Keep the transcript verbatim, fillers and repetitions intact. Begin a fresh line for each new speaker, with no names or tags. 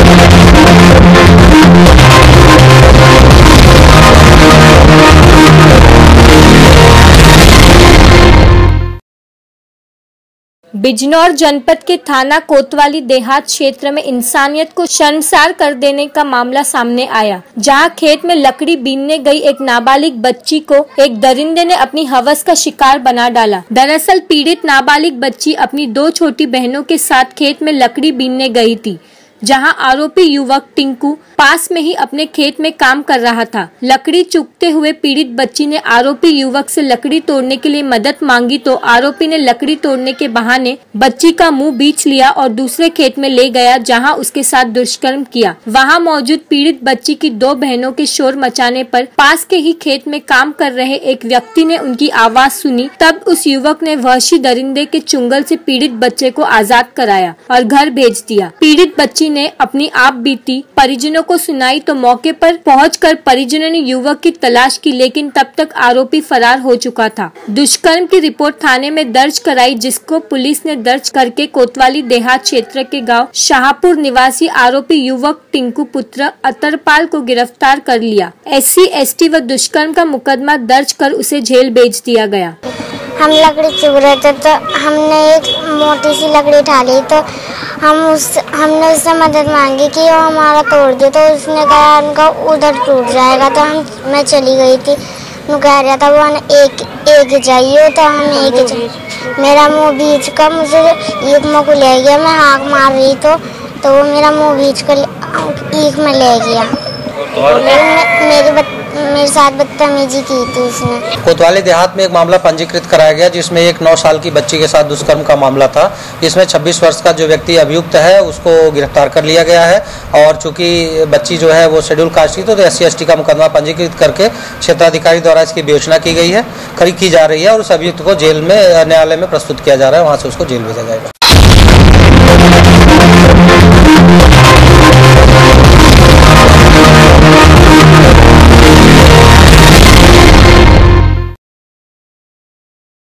बिजनौर जनपद के थाना कोतवाली देहात क्षेत्र में इंसानियत को शर्मसार कर देने का मामला सामने आया, जहां खेत में लकड़ी बीनने गई एक नाबालिग बच्ची को एक दरिंदे ने अपनी हवस का शिकार बना डाला। दरअसल पीड़ित नाबालिग बच्ची अपनी दो छोटी बहनों के साथ खेत में लकड़ी बीनने गई थी, जहां आरोपी युवक टिंकू पास में ही अपने खेत में काम कर रहा था। लकड़ी चुगते हुए पीड़ित बच्ची ने आरोपी युवक से लकड़ी तोड़ने के लिए मदद मांगी तो आरोपी ने लकड़ी तोड़ने के बहाने बच्ची का मुंह बींच लिया और दूसरे खेत में ले गया, जहां उसके साथ दुष्कर्म किया। वहां मौजूद पीड़ित बच्ची की दो बहनों के शोर मचाने पर पास के ही खेत में काम कर रहे एक व्यक्ति ने उनकी आवाज सुनी। तब उस युवक ने वहशी दरिंदे के चुंगल से पीड़ित बच्चे को आजाद कराया और घर भेज दिया। पीड़ित बच्ची ने अपनी आप बीती परिजनों को सुनाई तो मौके पर पहुंचकर परिजनों ने युवक की तलाश की, लेकिन तब तक आरोपी फरार हो चुका था। दुष्कर्म की रिपोर्ट थाने में दर्ज कराई, जिसको पुलिस ने दर्ज करके कोतवाली देहात क्षेत्र के गांव शाहपुर निवासी आरोपी युवक टिंकू पुत्र अतरपाल को गिरफ्तार कर लिया। एससी एसटी व दुष्कर्म का मुकदमा दर्ज कर उसे जेल भेज दिया गया।
हम लकड़ी चुग रहे थे तो हमने एक मोटी सी लकड़ी उठा ली, तो हम उस हमने उससे मदद मांगी कि वो हमारा तोड़ दे, तो उसने कहा उनका उधर टूट जाएगा। तो हम मैं चली गई थी, वो कह रहा था वो एक एक चाहिए, तो हम एक चाहिए। मेरा मुंह बीच का मुझे ईख में को ले गया, मैं हाँक मार रही तो तो वो मेरा मुंह बीच कर ईख में ले गया। मेरे बत, मेरे साथ बदतमीजी की थी उसने।
कोतवाली देहात में एक मामला पंजीकृत कराया गया, जिसमें एक नौ साल की बच्ची के साथ दुष्कर्म का मामला था। इसमें छब्बीस वर्ष का जो व्यक्ति अभियुक्त है उसको गिरफ्तार कर लिया गया है और चूंकि बच्ची जो है वो शेड्यूल कास्ट की, तो एस सी एस टी का मुकदमा पंजीकृत करके क्षेत्राधिकारी द्वारा इसकी विवेचना की गई है, खरीद की जा रही है और उस अभियुक्त को जेल में न्यायालय में प्रस्तुत किया जा रहा है, वहाँ से उसको जेल भेजा जाएगा।